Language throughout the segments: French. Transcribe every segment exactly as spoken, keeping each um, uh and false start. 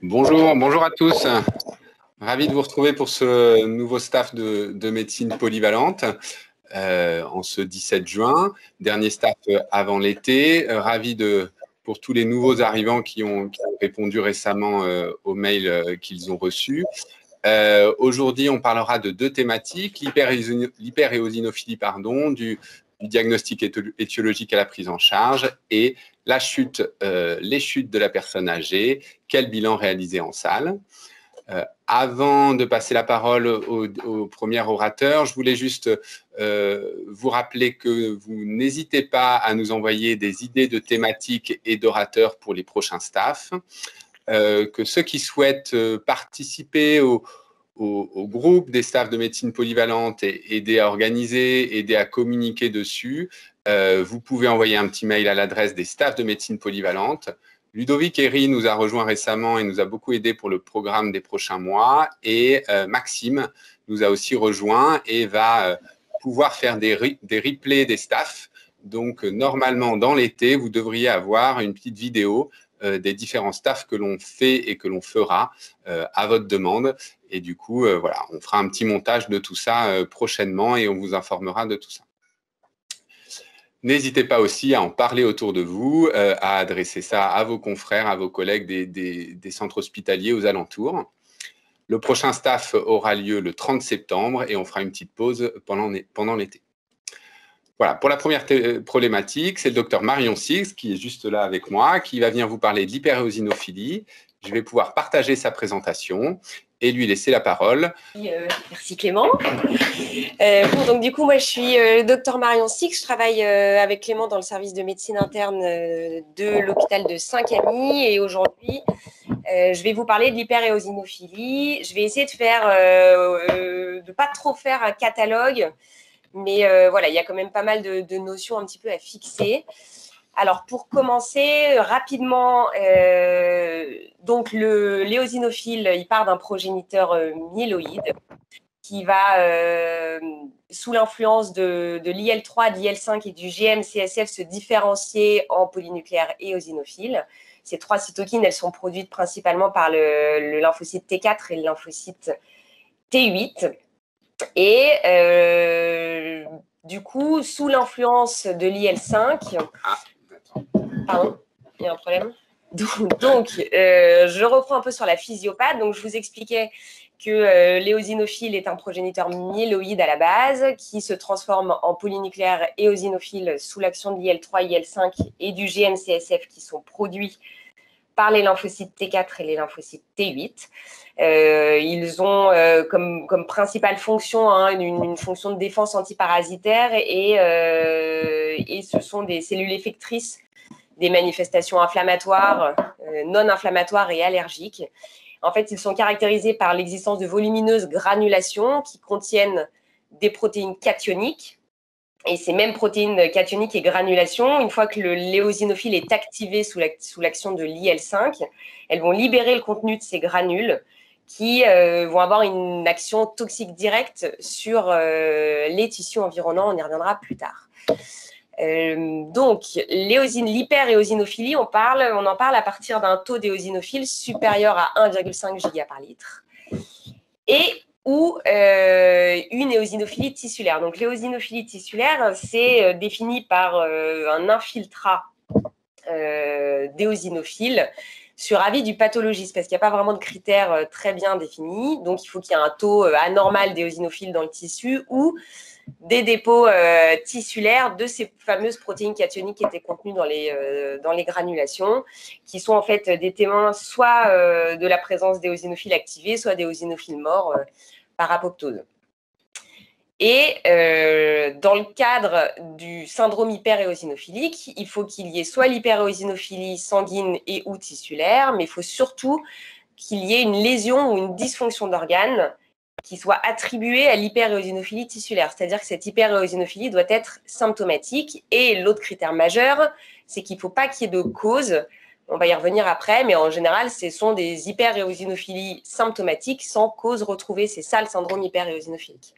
Bonjour, bonjour à tous. Ravi de vous retrouver pour ce nouveau staff de, de médecine polyvalente euh, en ce dix-sept juin, dernier staff avant l'été. Euh, ravi de, pour tous les nouveaux arrivants qui ont, qui ont répondu récemment euh, aux mails euh, qu'ils ont reçus. Euh, Aujourd'hui, on parlera de deux thématiques, l'hyperéosinophilie, pardon, du, du diagnostic étiologique à la prise en charge et la chute, euh, les chutes de la personne âgée, quel bilan réalisé en salle. Euh, avant de passer la parole au, au premier orateur, je voulais juste euh, vous rappeler que vous n'hésitez pas à nous envoyer des idées de thématiques et d'orateurs pour les prochains staffs. Euh, que ceux qui souhaitent euh, participer au, au, au groupe des staffs de médecine polyvalente et aider à organiser, aider à communiquer dessus, euh, vous pouvez envoyer un petit mail à l'adresse des staffs de médecine polyvalente. Ludovic Herry nous a rejoint récemment et nous a beaucoup aidé pour le programme des prochains mois. Et euh, Maxime nous a aussi rejoint et va euh, pouvoir faire des, re des replays des staffs. Donc, euh, normalement, dans l'été, vous devriez avoir une petite vidéo euh, des différents staffs que l'on fait et que l'on fera euh, à votre demande. Et du coup, euh, voilà, on fera un petit montage de tout ça euh, prochainement et on vous informera de tout ça. N'hésitez pas aussi à en parler autour de vous, euh, à adresser ça à vos confrères, à vos collègues des, des, des centres hospitaliers aux alentours. Le prochain staff aura lieu le trente septembre et on fera une petite pause pendant, pendant l'été. Voilà, pour la première problématique, c'est le docteur Marion Six qui est juste là avec moi, qui va venir vous parler de l'hyperéosinophilie. Je vais pouvoir partager sa présentation et lui laisser la parole. Euh, merci Clément. Euh, bon, donc du coup, moi je suis euh, docteur Marion Six, je travaille euh, avec Clément dans le service de médecine interne euh, de l'hôpital de Saint-Camille et aujourd'hui, euh, je vais vous parler de l'hyperéosinophilie. Je vais essayer de faire, euh, euh, de pas trop faire un catalogue, mais euh, voilà, il y a quand même pas mal de, de notions un petit peu à fixer. Alors, pour commencer rapidement, euh, donc le l'éosinophile, il part d'un progéniteur euh, myéloïde qui va, euh, sous l'influence de, de l'I L trois, de l'I L cinq et du G M C S F, se différencier en polynucléaire éosinophile. Ces trois cytokines, elles sont produites principalement par le, le lymphocyte T quatre et le lymphocyte T huit. Et euh, du coup, sous l'influence de l'I L cinq… Pardon, il y a un problème. Donc, donc euh, je reprends un peu sur la physiopathie. Donc, je vous expliquais que euh, l'éosinophile est un progéniteur myéloïde à la base qui se transforme en polynucléaire éosinophile sous l'action de l'I L trois, I L cinq et du G M C S F qui sont produits par les lymphocytes T quatre et les lymphocytes T huit. Euh, ils ont euh, comme, comme principale fonction hein, une, une fonction de défense antiparasitaire et, euh, et ce sont des cellules effectrices des manifestations inflammatoires, euh, non inflammatoires et allergiques. En fait, ils sont caractérisés par l'existence de volumineuses granulations qui contiennent des protéines cationiques. Et ces mêmes protéines cationiques et granulations, une fois que l'éosinophile est activé sous l'action la, de l'I L cinq, elles vont libérer le contenu de ces granules qui euh, vont avoir une action toxique directe sur euh, les tissus environnants. On y reviendra plus tard. Euh, donc, l'hyperéosinophilie, on, parle, on en parle à partir d'un taux d'éosinophile supérieur à un virgule cinq giga par litre et ou euh, une éosinophilie tissulaire. Donc, l'éosinophilie tissulaire, c'est euh, défini par euh, un infiltrat euh, d'éosinophiles sur avis du pathologiste, parce qu'il n'y a pas vraiment de critères euh, très bien définis. Donc, il faut qu'il y ait un taux euh, anormal d'éosinophiles dans le tissu ou des dépôts euh, tissulaires de ces fameuses protéines cationiques qui étaient contenues dans les, euh, dans les granulations, qui sont en fait des témoins soit euh, de la présence d'éosinophiles activés, soit d'éosinophiles morts euh, par apoptose. Et euh, dans le cadre du syndrome hyperéosinophilique, il faut qu'il y ait soit l'hyperéosinophilie sanguine et ou tissulaire, mais il faut surtout qu'il y ait une lésion ou une dysfonction d'organes qui soit attribuée à l'hyperéosinophilie tissulaire. C'est-à-dire que cette hyperéosinophilie doit être symptomatique. Et l'autre critère majeur, c'est qu'il ne faut pas qu'il y ait de cause. On va y revenir après, mais en général, ce sont des hyperéosinophilies symptomatiques sans cause retrouvée. C'est ça le syndrome hyperéosinophilique.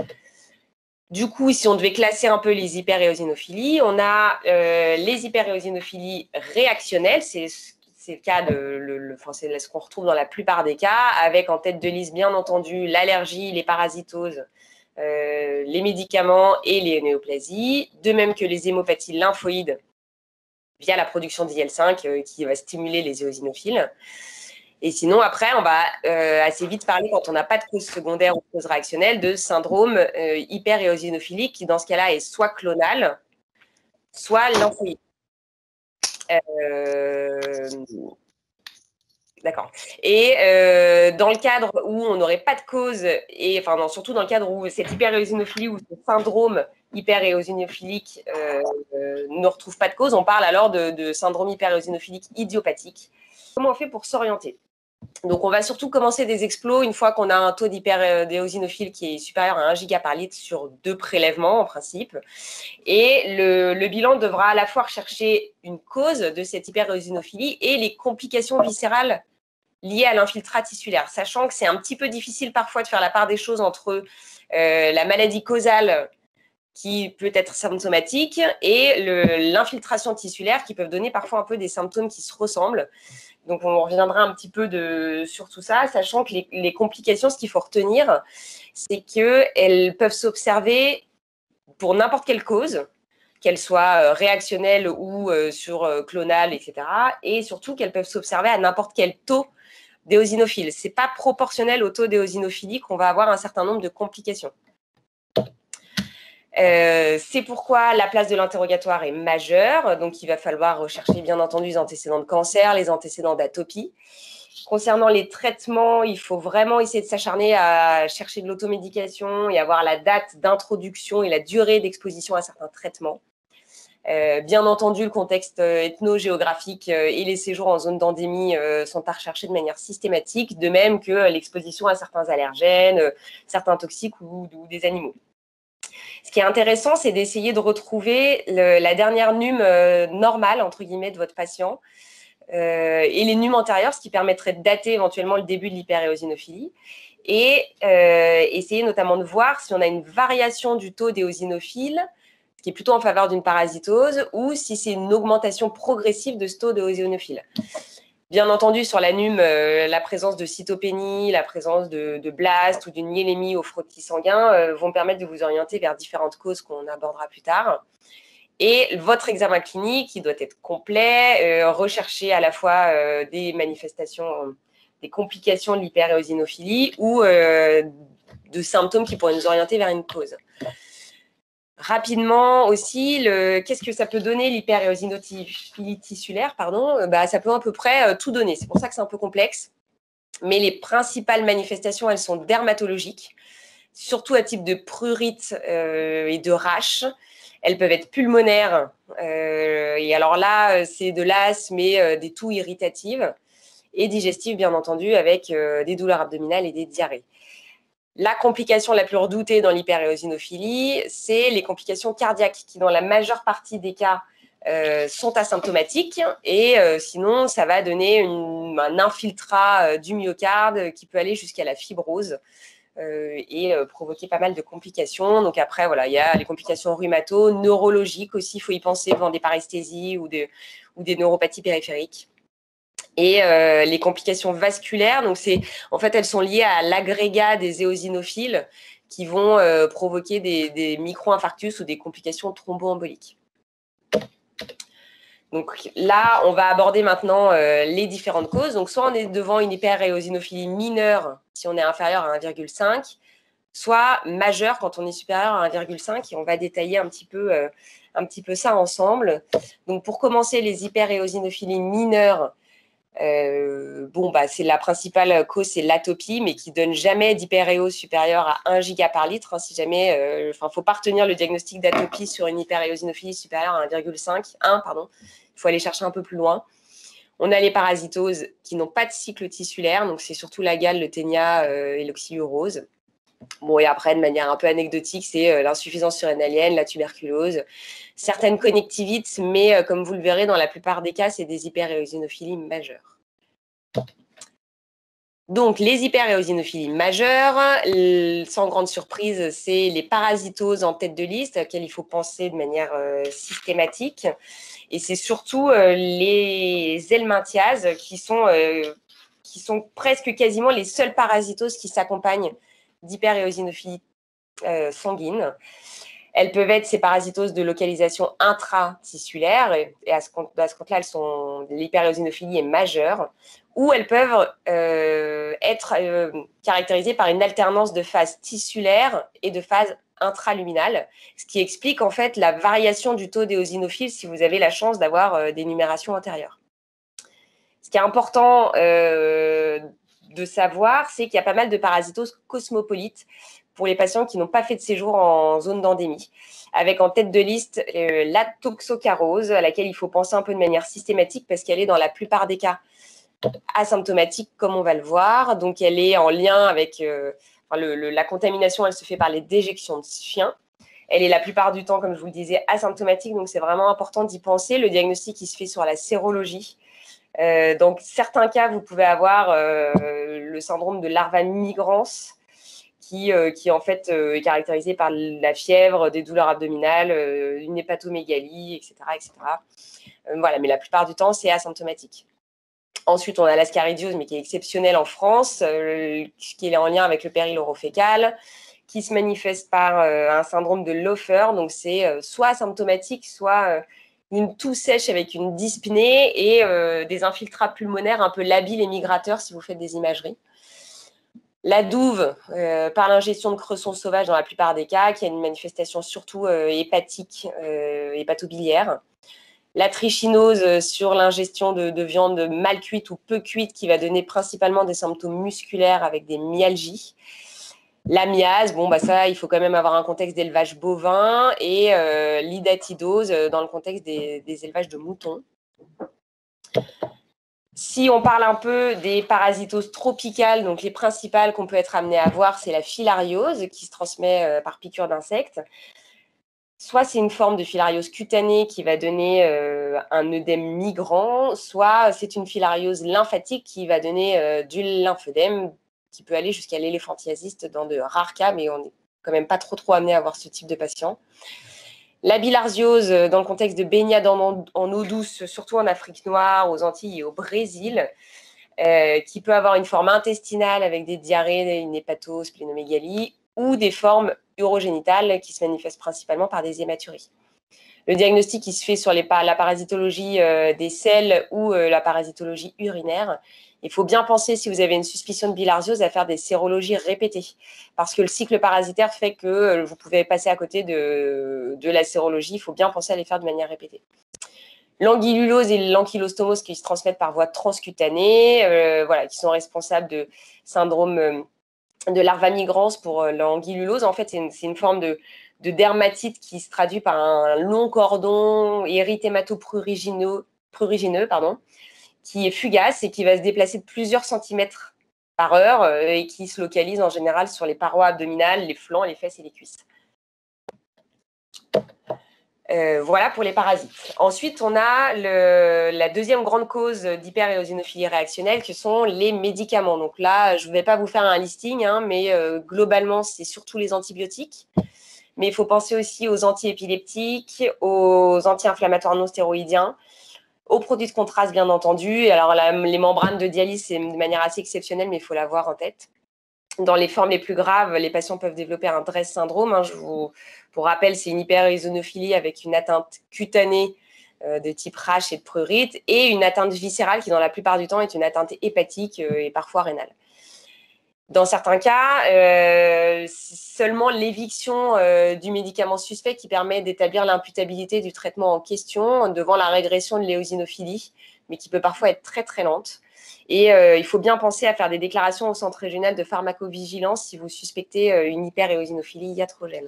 Du coup, si on devait classer un peu les hyperéosinophilies, on a euh, les hyperéosinophilies réactionnelles, c'est c'est le cas de, le, le, enfin, c'est ce qu'on retrouve dans la plupart des cas, avec en tête de liste, bien entendu, l'allergie, les parasitoses, euh, les médicaments et les néoplasies, de même que les hémopathies lymphoïdes via la production d'I L cinq euh, qui va stimuler les éosinophiles. Et sinon, après, on va euh, assez vite parler, quand on n'a pas de cause secondaire ou cause réactionnelle, de syndrome euh, hyperéosinophilique, qui dans ce cas-là est soit clonal, soit lymphoïde. Euh, D'accord. Et euh, dans le cadre où on n'aurait pas de cause, et enfin non, surtout dans le cadre où cette hyperéosinophilie ou ce syndrome hyperéosinophilique euh, euh, ne retrouve pas de cause, on parle alors de, de syndrome hyperéosinophilique idiopathique. Comment on fait pour s'orienter? Donc, on va surtout commencer des explos une fois qu'on a un taux d'hyperéosinophile qui est supérieur à un giga par litre sur deux prélèvements en principe. Et le, le bilan devra à la fois rechercher une cause de cette hyperéosinophilie et les complications viscérales liées à l'infiltrat tissulaire, sachant que c'est un petit peu difficile parfois de faire la part des choses entre euh, la maladie causale qui peut être symptomatique et l'infiltration tissulaire qui peuvent donner parfois un peu des symptômes qui se ressemblent. Donc, on reviendra un petit peu de, sur tout ça, sachant que les, les complications, ce qu'il faut retenir, c'est qu'elles peuvent s'observer pour n'importe quelle cause, qu'elle soit réactionnelle ou euh, sur euh, clonale, et cetera. Et surtout qu'elles peuvent s'observer à n'importe quel taux d'éosinophile. Ce n'est pas proportionnel au taux d'éosinophilie qu'on va avoir un certain nombre de complications. Euh, c'est pourquoi la place de l'interrogatoire est majeure. Donc, il va falloir rechercher, bien entendu, les antécédents de cancer, les antécédents d'atopie. Concernant les traitements, il faut vraiment essayer de s'acharner à chercher de l'automédication et avoir la date d'introduction et la durée d'exposition à certains traitements. Euh, bien entendu, le contexte ethno-géographique et les séjours en zone d'endémie euh, sont à rechercher de manière systématique, de même que l'exposition à certains allergènes, certains toxiques ou, ou des animaux. Ce qui est intéressant, c'est d'essayer de retrouver le, la dernière N U M euh, normale, entre guillemets, de votre patient euh, et les N U M antérieures, ce qui permettrait de dater éventuellement le début de l'hyperéosinophilie et euh, essayer notamment de voir si on a une variation du taux d'éosinophiles, ce qui est plutôt en faveur d'une parasitose, ou si c'est une augmentation progressive de ce taux d'éosinophiles. Bien entendu, sur la N U M, euh, la présence de cytopénie, la présence de, de blast ou d'une myélémie au frottis sanguin euh, vont permettre de vous orienter vers différentes causes qu'on abordera plus tard. Et votre examen clinique, qui doit être complet, euh, rechercher à la fois euh, des manifestations, euh, des complications de l'hyperéosinophilie ou euh, de symptômes qui pourraient nous orienter vers une cause. Rapidement aussi, qu'est-ce que ça peut donner l'hyperéosinophilie tissulaire, pardon, bah, ça peut à peu près euh, tout donner. C'est pour ça que c'est un peu complexe. Mais les principales manifestations, elles sont dermatologiques, surtout à type de prurite euh, et de rash. Elles peuvent être pulmonaires. Euh, et alors là, c'est de l'asthme et euh, des toux irritatives. Et digestives, bien entendu, avec euh, des douleurs abdominales et des diarrhées. La complication la plus redoutée dans l'hyperéosinophilie, c'est les complications cardiaques qui, dans la majeure partie des cas, euh, sont asymptomatiques. Et euh, sinon, ça va donner une, un infiltrat euh, du myocarde qui peut aller jusqu'à la fibrose euh, et euh, provoquer pas mal de complications. Donc après, voilà, il y a les complications rhumato, neurologiques aussi, il faut y penser devant des paresthésies ou des, ou des neuropathies périphériques. Et euh, les complications vasculaires, donc c'est, en fait, elles sont liées à l'agrégat des éosinophiles qui vont euh, provoquer des, des micro-infarctus ou des complications thromboemboliques. Donc là, on va aborder maintenant euh, les différentes causes. Donc soit on est devant une hyperéosinophilie mineure si on est inférieur à un virgule cinq, soit majeure quand on est supérieur à un virgule cinq, et on va détailler un petit peu, euh, un petit peu ça ensemble. Donc pour commencer, les hyperéosinophilies mineures, Euh, bon, bah, c'est la principale cause, c'est l'atopie, mais qui donne jamais d'hyperéos supérieur à un giga par litre. Hein, si jamais, euh, enfin, faut pas retenir le diagnostic d'atopie sur une hyperéosinophilie supérieure à un virgule cinq, un, pardon. Il faut aller chercher un peu plus loin. On a les parasitoses qui n'ont pas de cycle tissulaire, donc c'est surtout la gale, le ténia euh, et l'oxyurose. Bon, et après, de manière un peu anecdotique, c'est euh, l'insuffisance surrénalienne, la tuberculose, certaines connectivites, mais euh, comme vous le verrez, dans la plupart des cas, c'est des hyperéosinophilies majeures. Donc, les hyperéosinophilies majeures, sans grande surprise, c'est les parasitoses en tête de liste, auxquelles il faut penser de manière euh, systématique. Et c'est surtout euh, les helminthiases qui sont, euh, qui sont presque quasiment les seules parasitoses qui s'accompagnent d'hyperéosinophilie euh, sanguine. Elles peuvent être ces parasitoses de localisation intratissulaire, et, et à ce compte-là, l'hyperéosinophilie est majeure, ou elles peuvent euh, être euh, caractérisées par une alternance de phase tissulaire et de phase intraluminale, ce qui explique en fait la variation du taux d'éosinophiles si vous avez la chance d'avoir euh, des numérations antérieures. Ce qui est important euh, de savoir, c'est qu'il y a pas mal de parasitoses cosmopolites pour les patients qui n'ont pas fait de séjour en zone d'endémie, avec en tête de liste euh, la toxocarose, à laquelle il faut penser un peu de manière systématique parce qu'elle est dans la plupart des cas asymptomatique, comme on va le voir. Donc, elle est en lien avec euh, enfin, le, le, la contamination, elle se fait par les déjections de chiens. Elle est la plupart du temps, comme je vous le disais, asymptomatique. Donc, c'est vraiment important d'y penser. Le diagnostic, il se fait sur la sérologie. Euh, donc, certains cas, vous pouvez avoir euh, le syndrome de larva migrans, qui, euh, qui en fait euh, est caractérisé par la fièvre, des douleurs abdominales, euh, une hépatomégalie, et cetera, et cetera. Euh, voilà, mais la plupart du temps, c'est asymptomatique. Ensuite, on a l'ascaridiose, mais qui est exceptionnelle en France, euh, qui est en lien avec le péril orofécal, qui se manifeste par euh, un syndrome de Lofer. Donc, c'est euh, soit asymptomatique, soit euh, une toux sèche avec une dyspnée et euh, des infiltrats pulmonaires un peu labiles et migrateurs si vous faites des imageries. La douve, euh, par l'ingestion de cresson sauvage dans la plupart des cas, qui a une manifestation surtout euh, hépatique, euh, hépatobiliaire. La trichinose sur l'ingestion de, de viande mal cuite ou peu cuite qui va donner principalement des symptômes musculaires avec des myalgies. La miase, bon, bah ça, il faut quand même avoir un contexte d'élevage bovin et euh, l'idatidose dans le contexte des, des élevages de moutons. Si on parle un peu des parasitoses tropicales, donc les principales qu'on peut être amené à voir, c'est la filariose qui se transmet euh, par piqûre d'insectes. Soit c'est une forme de filariose cutanée qui va donner euh, un œdème migrant, soit c'est une filariose lymphatique qui va donner euh, du lymphœdème qui peut aller jusqu'à l'éléphantiasis dans de rares cas, mais on n'est quand même pas trop trop amené à voir ce type de patient. La bilharziose dans le contexte de baignade en, en eau douce, surtout en Afrique noire, aux Antilles et au Brésil, euh, qui peut avoir une forme intestinale avec des diarrhées, une hépatosplénomégalie, ou des formes urogénitales qui se manifestent principalement par des hématuries. Le diagnostic qui se fait sur les, la parasitologie euh, des selles ou euh, la parasitologie urinaire. Il faut bien penser, si vous avez une suspicion de bilharziose, à faire des sérologies répétées, parce que le cycle parasitaire fait que euh, vous pouvez passer à côté de, de la sérologie. Il faut bien penser à les faire de manière répétée. L'angululose et l'ankylostomose qui se transmettent par voie transcutanée, euh, voilà, qui sont responsables de syndrome euh, de larva migrans pour euh, l'angululose. En fait, c'est une, une forme de, de dermatite qui se traduit par un long cordon érythémato-prurigineux, prurigineux, pardon, qui est fugace et qui va se déplacer de plusieurs centimètres par heure euh, et qui se localise en général sur les parois abdominales, les flancs, les fesses et les cuisses. Euh, voilà pour les parasites. Ensuite, on a le, la deuxième grande cause d'hyperéosinophilie réactionnelle, que sont les médicaments. Donc là, je ne vais pas vous faire un listing, hein, mais euh, globalement, c'est surtout les antibiotiques. Mais il faut penser aussi aux antiépileptiques, aux anti-inflammatoires non stéroïdiens, aux produits de contraste, bien entendu. Et alors, la, les membranes de dialyse, c'est de manière assez exceptionnelle, mais il faut l'avoir en tête. Dans les formes les plus graves, les patients peuvent développer un Dress syndrome. Hein, je vous, pour rappel, c'est une hyperéosinophilie avec une atteinte cutanée euh, de type rash et de prurite et une atteinte viscérale qui, dans la plupart du temps, est une atteinte hépatique euh, et parfois rénale. Dans certains cas, euh, c'est seulement l'éviction euh, du médicament suspect qui permet d'établir l'imputabilité du traitement en question devant la régression de l'éosinophilie, mais qui peut parfois être très très lente. Et euh, il faut bien penser à faire des déclarations au centre régional de pharmacovigilance si vous suspectez euh, une hyperéosinophilie iatrogène.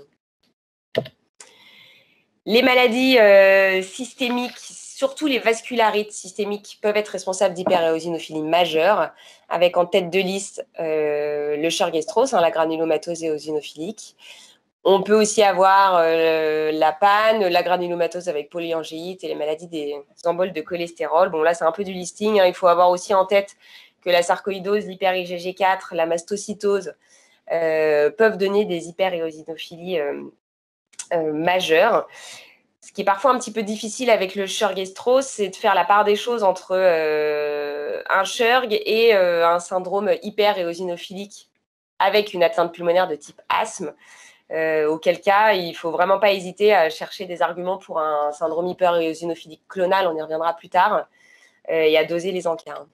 Les maladies euh, systémiques, surtout les vascularites systémiques, peuvent être responsables d'hyperéosinophilie majeure, avec en tête de liste euh, le Sjörgestros, hein, la granulomatose éosinophilique. On peut aussi avoir euh, la panne, la granulomatose avec polyangéite et les maladies des emboles de cholestérol. Bon, là, c'est un peu du listing. Hein. Il faut avoir aussi en tête que la sarcoïdose, l'hyper-I G G quatre, la mastocytose euh, peuvent donner des hyperéosinophilies euh, euh, majeures. Ce qui est parfois un petit peu difficile avec le Sjörgestros, c'est de faire la part des choses entre euh, un Sjörg et euh, un syndrome hyper-éosinophilique avec une atteinte pulmonaire de type asthme, euh, auquel cas, il ne faut vraiment pas hésiter à chercher des arguments pour un syndrome hyper-éosinophilique clonal, on y reviendra plus tard, euh, et à doser les encas.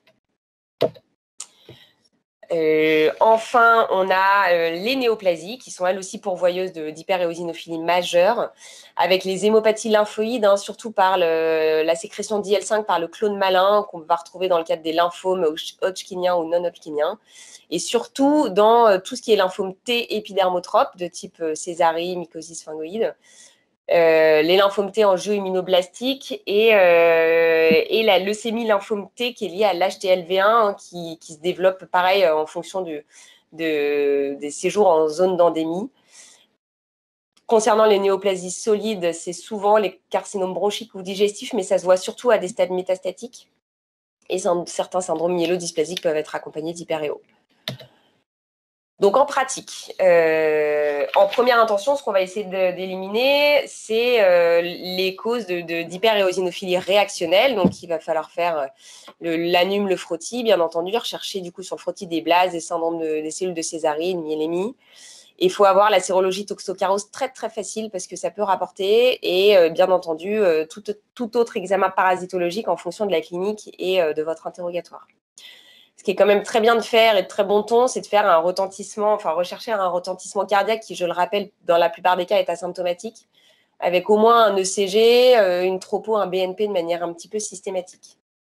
Euh, enfin, on a euh, les néoplasies qui sont elles aussi pourvoyeuses d'hyperéosinophilie majeure, avec les hémopathies lymphoïdes, hein, surtout par le, la sécrétion d'I L cinq par le clone malin qu'on va retrouver dans le cadre des lymphomes hodgkiniens ou non hodgkiniens, et surtout dans euh, tout ce qui est lymphome T épidermotrope de type euh, césarie, mycosis phagoïde. Euh, les lymphomes T angio-immunoblastiques et, euh, et la leucémie lymphome T qui est liée à l'H T L V un hein, qui, qui se développe pareil en fonction du, de, des séjours en zone d'endémie. Concernant les néoplasies solides, c'est souvent les carcinomes bronchiques ou digestifs, mais ça se voit surtout à des stades métastatiques. Et certains syndromes myélodysplasiques peuvent être accompagnés d'hyperéo. Donc, en pratique, euh, en première intention, ce qu'on va essayer d'éliminer, c'est euh, les causes d'hyperéosinophilie de, de, réactionnelle. Donc, il va falloir faire l'anum, le, le frottis, bien entendu, rechercher du coup sur le frottis des blases, des syndromes de, des cellules de Césarée, de myélémie. Il faut avoir la sérologie toxocarose très, très facile parce que ça peut rapporter et, euh, bien entendu, euh, tout, tout autre examen parasitologique en fonction de la clinique et euh, de votre interrogatoire. Ce qui est quand même très bien de faire et de très bon ton, c'est de faire un retentissement, enfin rechercher un retentissement cardiaque qui, je le rappelle, dans la plupart des cas est asymptomatique, avec au moins un E C G, une tropo, un B N P de manière un petit peu systématique.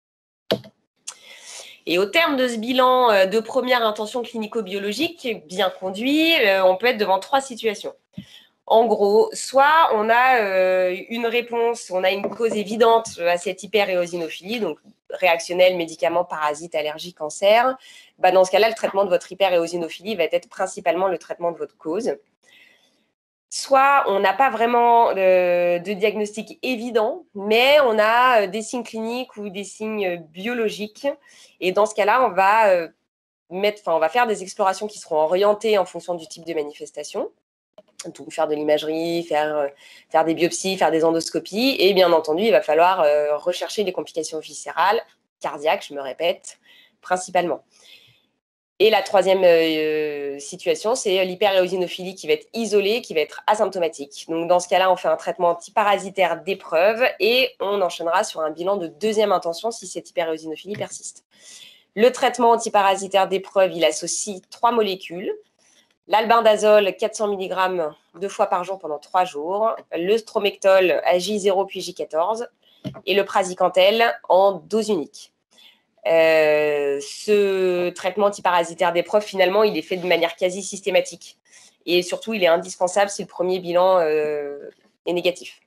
Et au terme de ce bilan de première intention clinico-biologique bien conduit, on peut être devant trois situations. En gros, soit on a euh, une réponse, on a une cause évidente à cette hyperéosinophilie, donc réactionnelle, médicaments, parasites, allergies, cancer. Bah, dans ce cas-là, le traitement de votre hyperéosinophilie va être principalement le traitement de votre cause. Soit on n'a pas vraiment euh, de diagnostic évident, mais on a des signes cliniques ou des signes biologiques. Et dans ce cas-là, on va, euh, mettre, enfin, on va faire des explorations qui seront orientées en fonction du type de manifestation. Donc, faire de l'imagerie, faire, euh, faire des biopsies, faire des endoscopies. Et bien entendu, il va falloir euh, rechercher les complications viscérales, cardiaques, je me répète, principalement. Et la troisième euh, situation, c'est l'hyperéosinophilie qui va être isolée, qui va être asymptomatique. Donc, dans ce cas-là, on fait un traitement antiparasitaire d'épreuve et on enchaînera sur un bilan de deuxième intention si cette hyperéosinophilie persiste. Le traitement antiparasitaire d'épreuve, il associe trois molécules. L'albendazole, quatre cents milligrammes deux fois par jour pendant trois jours. Le stromectol à J zéro puis J quatorze. Et le praziquantel en dose unique. Euh, ce traitement antiparasitaire d'épreuve, finalement, il est fait de manière quasi systématique. Et surtout, il est indispensable si le premier bilan euh, est négatif.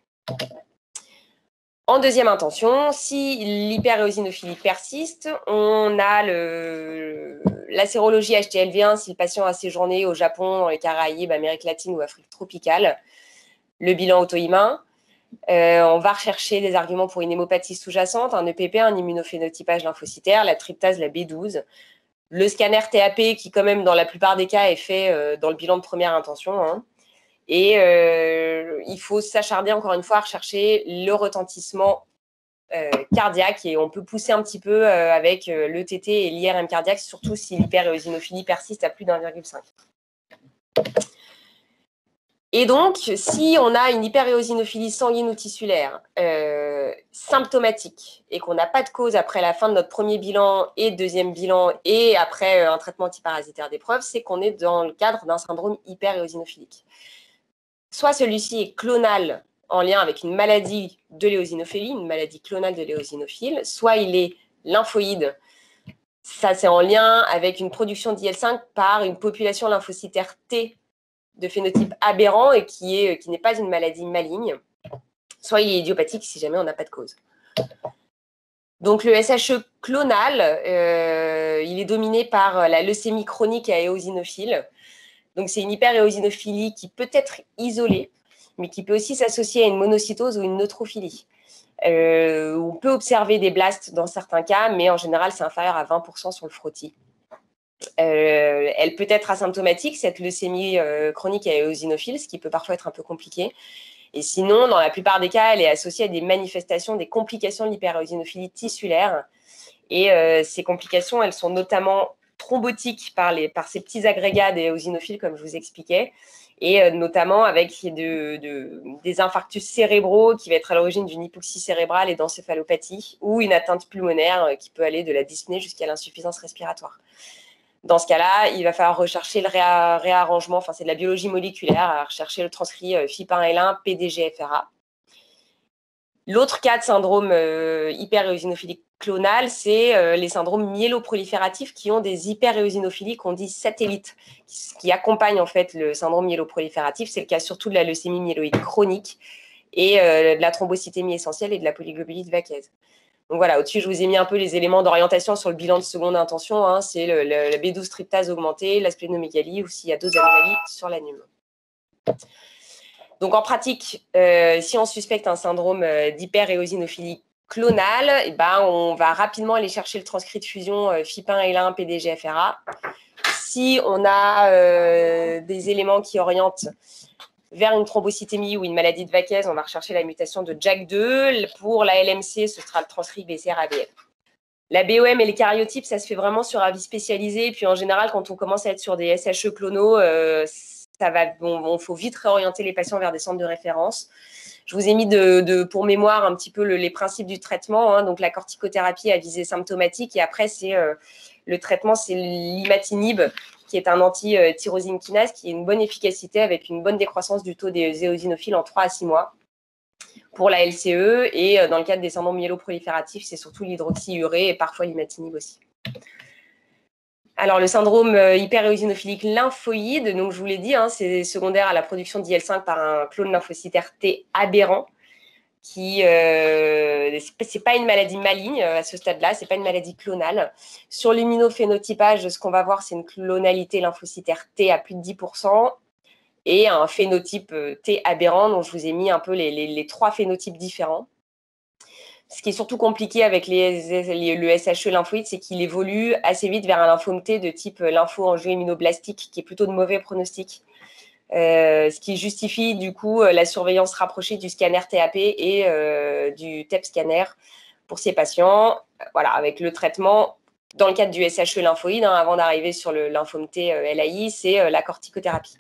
En deuxième intention, si l'hyperéosinophilie persiste, on a le, la sérologie H T L V un si le patient a séjourné au Japon, dans les Caraïbes, Amérique latine ou Afrique tropicale. Le bilan auto-immun. Euh, on va rechercher des arguments pour une hémopathie sous-jacente, un E P P, un immunophénotypage lymphocytaire, la tryptase, la B douze. Le scanner T A P qui, quand même, dans la plupart des cas, est fait euh, dans le bilan de première intention, hein. Et euh, il faut s'acharner encore une fois à rechercher le retentissement euh, cardiaque et on peut pousser un petit peu euh, avec euh, l'E T T et l'I R M cardiaque, surtout si l'hyperéosinophilie persiste à plus d'un virgule cinq. Et donc, si on a une hyperéosinophilie sanguine ou tissulaire euh, symptomatique et qu'on n'a pas de cause après la fin de notre premier bilan et deuxième bilan et après euh, un traitement antiparasitaire d'épreuve, c'est qu'on est dans le cadre d'un syndrome hyperéosinophilique. Soit celui-ci est clonal en lien avec une maladie de l'éosinophilie, une maladie clonale de l'éosinophile, soit il est lymphoïde. Ça, c'est en lien avec une production d'I L cinq par une population lymphocytaire T de phénotype aberrant et qui est, qui n'est pas une maladie maligne. Soit il est idiopathique si jamais on n'a pas de cause. Donc, le S H E clonal, euh, il est dominé par la leucémie chronique à éosinophile. Donc, c'est une hyperéosinophilie qui peut être isolée, mais qui peut aussi s'associer à une monocytose ou une neutrophilie. Euh, on peut observer des blastes dans certains cas, mais en général, c'est inférieur à vingt pour cent sur le frottis. Euh, elle peut être asymptomatique, cette leucémie euh, chronique à éosinophile, ce qui peut parfois être un peu compliqué. Et sinon, dans la plupart des cas, elle est associée à des manifestations, des complications de l'hyperéosinophilie tissulaire. Et euh, ces complications, elles sont notamment thrombotiques par, les, par ces petits agrégats des éosinophiles, comme je vous expliquais, et euh, notamment avec de, de, des infarctus cérébraux qui va être à l'origine d'une hypoxie cérébrale et d'encéphalopathie, ou une atteinte pulmonaire euh, qui peut aller de la dyspnée jusqu'à l'insuffisance respiratoire. Dans ce cas-là, il va falloir rechercher le réa réarrangement, enfin c'est de la biologie moléculaire, à rechercher le transcrit euh, F I P un L un P D G F R A. L'autre cas de syndrome euh, hyperéosinophilique clonal, c'est euh, les syndromes myéloprolifératifs qui ont des hyperéosinophilies qu'on dit satellites, qui, qui accompagnent en fait le syndrome myéloprolifératif. C'est le cas surtout de la leucémie myéloïde chronique et euh, de la thrombocytémie essentielle et de la polyglobulite vaqueuse. Donc voilà, au-dessus, je vous ai mis un peu les éléments d'orientation sur le bilan de seconde intention. Hein, c'est le, le, la B douze tryptase augmentée, la splénomégalie ou s'il y a d'autres anomalies sur l'anum. Donc, en pratique, euh, si on suspecte un syndrome euh, d'hyperéosinophilie clonale, eh ben, on va rapidement aller chercher le transcrit de fusion euh, F I P un L un P D G F R A. Si on a euh, des éléments qui orientent vers une thrombocytémie ou une maladie de Vaquez, on va rechercher la mutation de J A K deux. Pour la L M C, ce sera le transcrit B C R A B F. La B O M et les karyotypes, ça se fait vraiment sur avis spécialisé. Et puis, en général, quand on commence à être sur des S H E clonaux, euh, ça va, bon, bon, faut vite réorienter les patients vers des centres de référence. Je vous ai mis de, de, pour mémoire un petit peu le, les principes du traitement. Hein. Donc, la corticothérapie à visée symptomatique. Et après, c'est euh, le traitement, c'est l'imatinib, qui est un anti-tyrosine kinase, qui a une bonne efficacité avec une bonne décroissance du taux des éosinophiles en trois à six mois. Pour la L C E, et dans le cadre des syndromes myéloprolifératifs, c'est surtout l'hydroxyurée et parfois l'imatinib aussi. Alors, le syndrome hyperéosinophilique lymphoïde, donc je vous l'ai dit, hein, c'est secondaire à la production d'I L cinq par un clone lymphocytaire T aberrant, qui, euh, c'est pas une maladie maligne à ce stade-là, c'est pas une maladie clonale. Sur l'immunophénotypage, ce qu'on va voir, c'est une clonalité lymphocytaire T à plus de dix pour cent. Et un phénotype T aberrant, dont je vous ai mis un peu les, les, les trois phénotypes différents. Ce qui est surtout compliqué avec les, les, le S H E lymphoïde, c'est qu'il évolue assez vite vers un lymphome T de type lympho-angioimmunoblastique, qui est plutôt de mauvais pronostic. Euh, ce qui justifie du coup la surveillance rapprochée du scanner T A P et euh, du T E P scanner pour ces patients. Voilà, avec le traitement, dans le cadre du S H E lymphoïde, hein, avant d'arriver sur le lymphome T euh, L A I, c'est euh, la corticothérapie.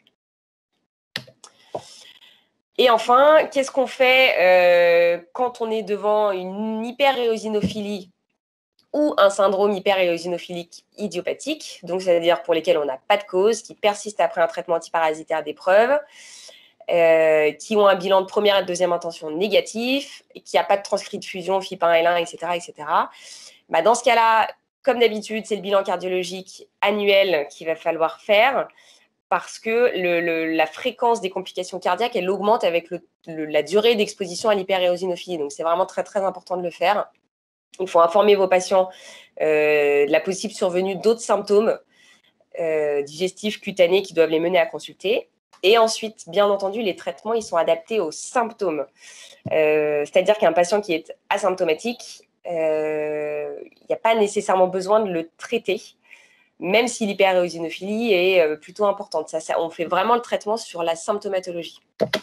Et enfin, qu'est-ce qu'on fait euh, quand on est devant une hyperéosinophilie ou un syndrome hyperéosinophilique idiopathique, donc c'est-à-dire pour lesquels on n'a pas de cause, qui persistent après un traitement antiparasitaire d'épreuve, euh, qui ont un bilan de première et de deuxième intention négatif, et qui n'a pas de transcrit de fusion, F I P un L un, et cetera, et cetera. Bah, dans ce cas-là, comme d'habitude, c'est le bilan cardiologique annuel qu'il va falloir faire, parce que le, le, la fréquence des complications cardiaques, elle augmente avec le, le, la durée d'exposition à l'hyperéosinophilie. Donc, c'est vraiment très, très important de le faire. Il faut informer vos patients euh, de la possible survenue d'autres symptômes euh, digestifs, cutanés, qui doivent les mener à consulter. Et ensuite, bien entendu, les traitements, ils sont adaptés aux symptômes. Euh, C'est-à-dire qu'un patient qui est asymptomatique, euh, il n'y a pas nécessairement besoin de le traiter, même si l'hyperéosinophilie est plutôt importante. Ça, ça, on fait vraiment le traitement sur la symptomatologie.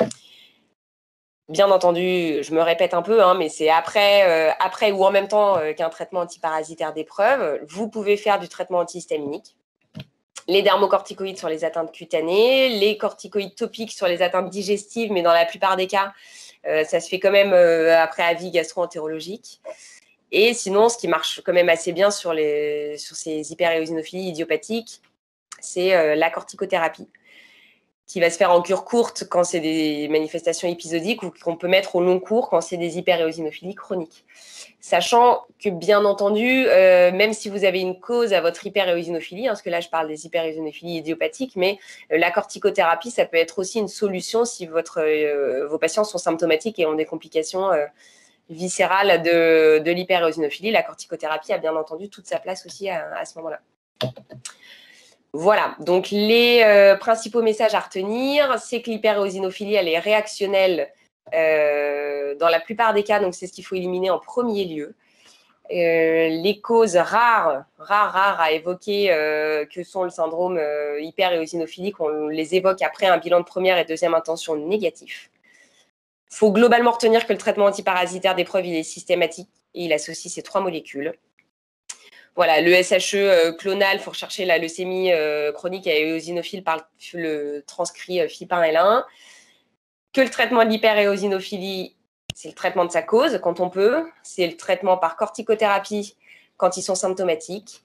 Bien entendu, je me répète un peu, hein, mais c'est après, euh, après ou en même temps euh, qu'un traitement antiparasitaire d'épreuve. Vous pouvez faire du traitement antihistaminique, les dermocorticoïdes sur les atteintes cutanées, les corticoïdes topiques sur les atteintes digestives, mais dans la plupart des cas, euh, ça se fait quand même euh, après avis gastro-entérologique. Et sinon, ce qui marche quand même assez bien sur, les, sur ces hyperéosinophilies idiopathiques, c'est euh, la corticothérapie, qui va se faire en cure courte quand c'est des manifestations épisodiques ou qu'on peut mettre au long cours quand c'est des hyperéosinophilies chroniques. Sachant que, bien entendu, euh, même si vous avez une cause à votre hyperéosinophilie, hein, parce que là, je parle des hyperéosinophilies idiopathiques, mais euh, la corticothérapie, ça peut être aussi une solution si votre, euh, vos patients sont symptomatiques et ont des complications euh, viscérale de, de l'hyperéosinophilie. La corticothérapie a bien entendu toute sa place aussi à, à ce moment-là. Voilà, donc les euh, principaux messages à retenir, c'est que l'hyperéosinophilie, elle est réactionnelle euh, dans la plupart des cas, donc c'est ce qu'il faut éliminer en premier lieu. Euh, les causes rares, rares, rares à évoquer, euh, que sont le syndrome euh, hyperéosinophilique, on les évoque après un bilan de première et deuxième intention négatif. faut globalement retenir que le traitement antiparasitaire d'épreuve, il est systématique et il associe ces trois molécules. Voilà, le S H E euh, clonal, il faut rechercher la leucémie euh, chronique et éosinophile par le transcrit euh, F I P un L un. Que le traitement de l'hyperéosinophilie, c'est le traitement de sa cause quand on peut. C'est le traitement par corticothérapie quand ils sont symptomatiques.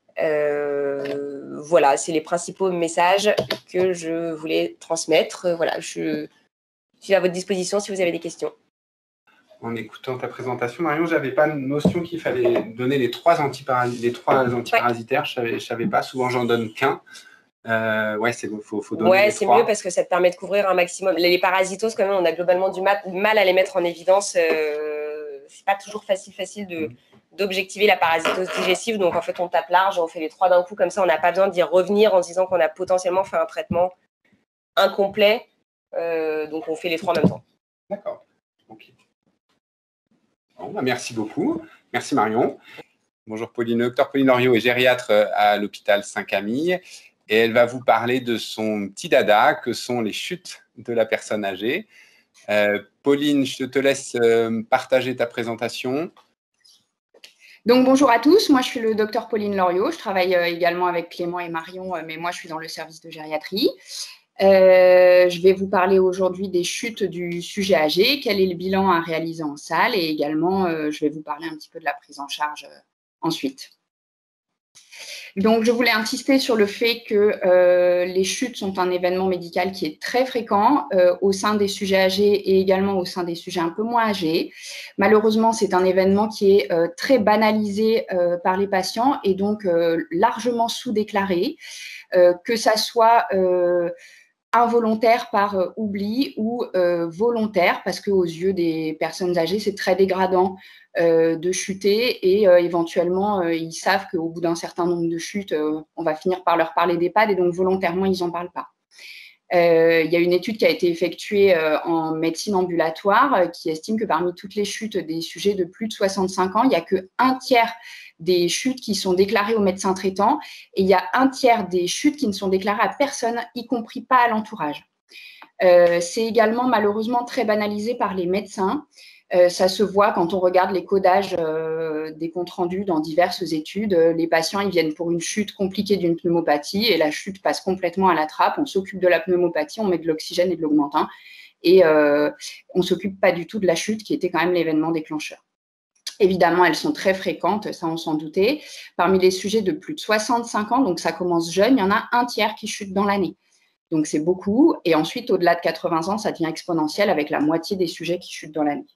Euh, voilà, c'est les principaux messages que je voulais transmettre. Voilà, je suis à votre disposition si vous avez des questions. En écoutant ta présentation, Marion, je n'avais pas notion qu'il fallait donner les trois, antiparas les trois antiparasitaires. Ouais. Je ne savais pas. Souvent, j'en donne qu'un. Euh, ouais, c'est bon, il faut, faut donner ouais, les trois. Ouais, c'est mieux parce que ça te permet de couvrir un maximum. Les, les parasitoses, quand même, on a globalement du mal, mal à les mettre en évidence. Euh, c'est pas toujours facile, facile de, mmh. d'objectiver la parasitose digestive. Donc, en fait, on tape large, on fait les trois d'un coup. Comme ça, on n'a pas besoin d'y revenir en se disant qu'on a potentiellement fait un traitement incomplet. Euh, donc, on fait les trois en même temps. D'accord. Ok. Bon, bah merci beaucoup. Merci Marion. Bonjour Pauline. Docteur Pauline Loriot est gériatre à l'hôpital Saint-Camille et elle va vous parler de son petit dada que sont les chutes de la personne âgée. Euh, Pauline, je te laisse euh, partager ta présentation. Donc bonjour à tous, moi je suis le docteur Pauline Loriot, je travaille euh, également avec Clément et Marion, euh, mais moi je suis dans le service de gériatrie. Euh, je vais vous parler aujourd'hui des chutes du sujet âgé, quel est le bilan à réaliser en salle et également euh, je vais vous parler un petit peu de la prise en charge euh, ensuite. Donc je voulais insister sur le fait que euh, les chutes sont un événement médical qui est très fréquent euh, au sein des sujets âgés et également au sein des sujets un peu moins âgés. Malheureusement, c'est un événement qui est euh, très banalisé euh, par les patients et donc euh, largement sous-déclaré, euh, que ça soit euh, involontaire par euh, oubli ou euh, volontaire, parce qu'aux yeux des personnes âgées, c'est très dégradant euh, de chuter et euh, éventuellement, euh, ils savent qu'au bout d'un certain nombre de chutes, euh, on va finir par leur parler d'EHPAD et donc volontairement, ils n'en parlent pas. Euh, il y a une étude qui a été effectuée euh, en médecine ambulatoire euh, qui estime que parmi toutes les chutes des sujets de plus de soixante-cinq ans, il n'y a qu'un tiers des chutes qui sont déclarées aux médecins traitants et il y a un tiers des chutes qui ne sont déclarées à personne, y compris pas à l'entourage. Euh, c'est également malheureusement très banalisé par les médecins. Euh, ça se voit quand on regarde les codages euh, des comptes rendus dans diverses études. Euh, les patients, ils viennent pour une chute compliquée d'une pneumopathie et la chute passe complètement à la trappe. On s'occupe de la pneumopathie, on met de l'oxygène et de l'augmentin et euh, on ne s'occupe pas du tout de la chute qui était quand même l'événement déclencheur. Évidemment, elles sont très fréquentes, ça on s'en doutait. Parmi les sujets de plus de soixante-cinq ans, donc ça commence jeune, il y en a un tiers qui chute dans l'année. Donc c'est beaucoup. Et ensuite, au-delà de quatre-vingts ans, ça devient exponentiel avec la moitié des sujets qui chutent dans l'année.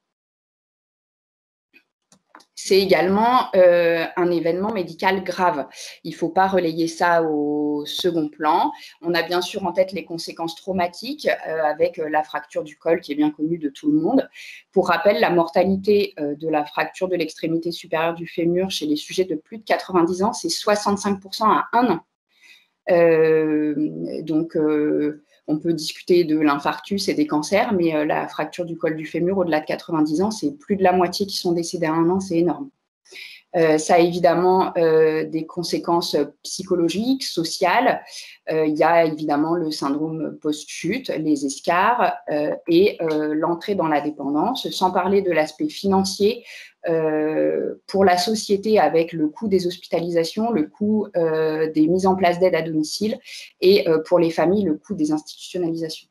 C'est également euh, un événement médical grave. Il ne faut pas relayer ça au second plan. On a bien sûr en tête les conséquences traumatiques euh, avec la fracture du col qui est bien connue de tout le monde. Pour rappel, la mortalité euh, de la fracture de l'extrémité supérieure du fémur chez les sujets de plus de quatre-vingt-dix ans, c'est soixante-cinq pour cent à un an. Euh, donc, euh, on peut discuter de l'infarctus et des cancers, mais euh, la fracture du col du fémur au-delà de quatre-vingt-dix ans, c'est plus de la moitié qui sont décédés à un an, c'est énorme. Euh, ça a évidemment euh, des conséquences psychologiques, sociales. Euh, il y a évidemment le syndrome post-chute, les escarres euh, et euh, l'entrée dans la dépendance, sans parler de l'aspect financier euh, pour la société avec le coût des hospitalisations, le coût euh, des mises en place d'aide à domicile et euh, pour les familles, le coût des institutionnalisations.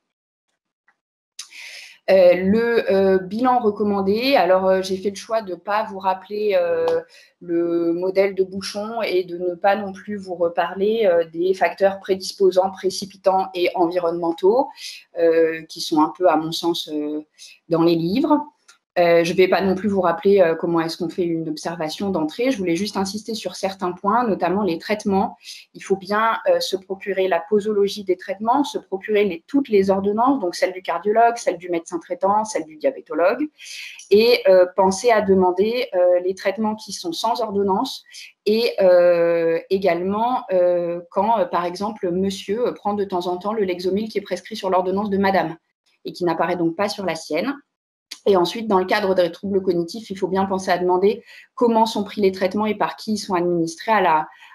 Euh, le euh, bilan recommandé, alors euh, j'ai fait le choix de ne pas vous rappeler euh, le modèle de Bouchon et de ne pas non plus vous reparler euh, des facteurs prédisposants, précipitants et environnementaux euh, qui sont un peu, à mon sens, euh, dans les livres. Euh, je ne vais pas non plus vous rappeler euh, comment est-ce qu'on fait une observation d'entrée. Je voulais juste insister sur certains points, notamment les traitements. Il faut bien euh, se procurer la posologie des traitements, se procurer les, toutes les ordonnances, donc celle du cardiologue, celle du médecin traitant, celle du diabétologue, et euh, penser à demander euh, les traitements qui sont sans ordonnance et euh, également euh, quand, euh, par exemple, monsieur prend de temps en temps le Lexomil qui est prescrit sur l'ordonnance de madame et qui n'apparaît donc pas sur la sienne. Et ensuite, dans le cadre des troubles cognitifs, il faut bien penser à demander comment sont pris les traitements et par qui ils sont administrés à la,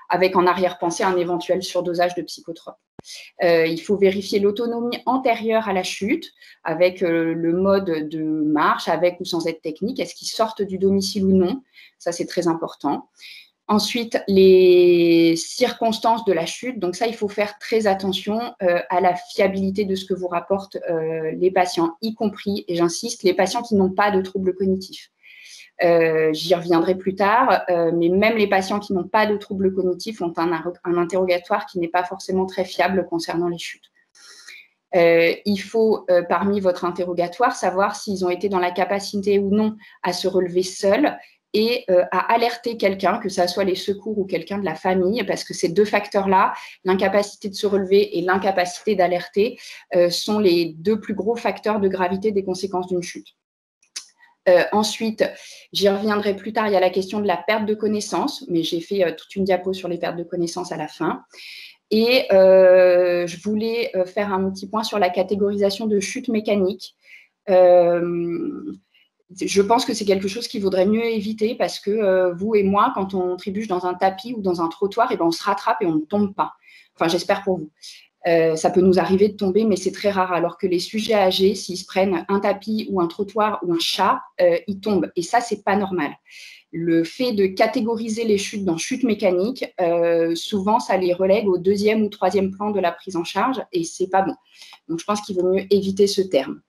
avec en arrière-pensée un éventuel surdosage de psychotropes. Euh, il faut vérifier l'autonomie antérieure à la chute, avec euh, le mode de marche, avec ou sans aide technique. Est-ce qu'ils sortent du domicile ou non? Ça, c'est très important. Ensuite, les circonstances de la chute. Donc ça, il faut faire très attention euh, à la fiabilité de ce que vous rapportent euh, les patients, y compris, et j'insiste, les patients qui n'ont pas de troubles cognitifs. Euh, J'y reviendrai plus tard, euh, mais même les patients qui n'ont pas de troubles cognitifs ont un, un interrogatoire qui n'est pas forcément très fiable concernant les chutes. Euh, il faut, euh, parmi votre interrogatoire, savoir s'ils ont été dans la capacité ou non à se relever seuls et euh, à alerter quelqu'un, que ce soit les secours ou quelqu'un de la famille, parce que ces deux facteurs-là, l'incapacité de se relever et l'incapacité d'alerter, euh, sont les deux plus gros facteurs de gravité des conséquences d'une chute. Euh, ensuite, j'y reviendrai plus tard, il y a la question de la perte de connaissance, mais j'ai fait euh, toute une diapo sur les pertes de connaissance à la fin. Et euh, je voulais euh, faire un petit point sur la catégorisation de chute mécanique. Euh, je pense que c'est quelque chose qu'il vaudrait mieux éviter parce que euh, vous et moi, quand on trébuche dans un tapis ou dans un trottoir, et ben on se rattrape et on ne tombe pas. Enfin, j'espère pour vous. Euh, ça peut nous arriver de tomber, mais c'est très rare. Alors que les sujets âgés, s'ils se prennent un tapis ou un trottoir ou un chat, euh, ils tombent. Et ça, c'est pas normal. Le fait de catégoriser les chutes dans chute mécanique, euh, souvent, ça les relègue au deuxième ou troisième plan de la prise en charge et c'est pas bon. Donc, je pense qu'il vaut mieux éviter ce terme.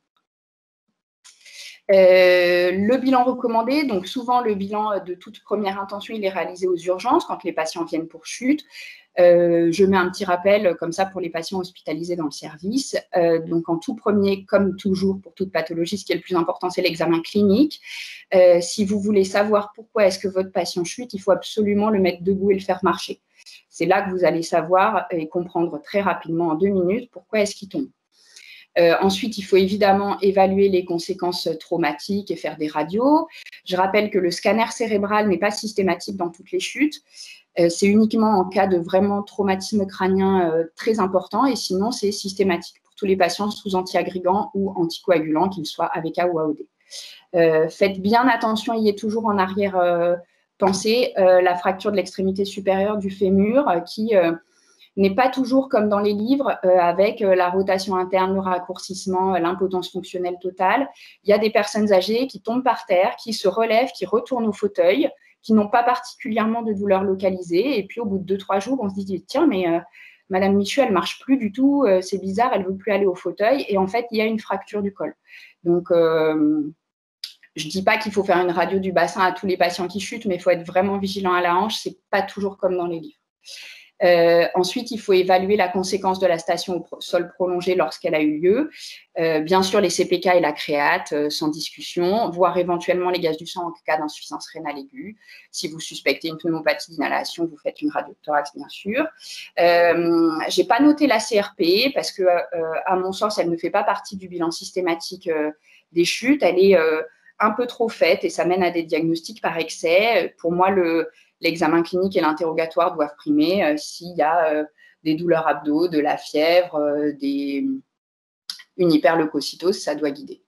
Euh, le bilan recommandé, donc souvent le bilan de toute première intention, il est réalisé aux urgences quand les patients viennent pour chute. Euh, je mets un petit rappel comme ça pour les patients hospitalisés dans le service. Euh, donc en tout premier, comme toujours pour toute pathologie, ce qui est le plus important, c'est l'examen clinique. Euh, si vous voulez savoir pourquoi est-ce que votre patient chute, il faut absolument le mettre debout et le faire marcher. C'est là que vous allez savoir et comprendre très rapidement en deux minutes pourquoi est-ce qu'il tombe. Euh, ensuite, il faut évidemment évaluer les conséquences traumatiques et faire des radios. Je rappelle que le scanner cérébral n'est pas systématique dans toutes les chutes. Euh, c'est uniquement en cas de vraiment traumatisme crânien euh, très important et sinon, c'est systématique pour tous les patients sous antiagrégants ou anticoagulants, qu'ils soient A V K ou A O D. Euh, faites bien attention, il y est toujours en arrière-pensée euh, la fracture de l'extrémité supérieure du fémur euh, qui... Euh, n'est pas toujours comme dans les livres, euh, avec euh, la rotation interne, le raccourcissement, euh, l'impotence fonctionnelle totale. Il y a des personnes âgées qui tombent par terre, qui se relèvent, qui retournent au fauteuil, qui n'ont pas particulièrement de douleur localisée. Et puis, au bout de deux, trois jours, on se dit, tiens, mais euh, Madame Michu, elle ne marche plus du tout, euh, c'est bizarre, elle ne veut plus aller au fauteuil. Et en fait, il y a une fracture du col. Donc, euh, je ne dis pas qu'il faut faire une radio du bassin à tous les patients qui chutent, mais il faut être vraiment vigilant à la hanche. Ce n'est pas toujours comme dans les livres. Euh, ensuite, il faut évaluer la conséquence de la station au sol prolongé lorsqu'elle a eu lieu. Euh, bien sûr, les C P K et la créate, euh, sans discussion, voire éventuellement les gaz du sang en cas d'insuffisance rénale aiguë. Si vous suspectez une pneumopathie d'inhalation, vous faites une radio de thorax, bien sûr. Euh, je n'ai pas noté la C R P parce que, euh, à mon sens, elle ne fait pas partie du bilan systématique euh, des chutes. Elle est euh, un peu trop faite et ça mène à des diagnostics par excès. Pour moi, le L'examen clinique et l'interrogatoire doivent primer euh, s'il y a euh, des douleurs abdos, de la fièvre, euh, des... une hyperleucocytose, ça doit guider.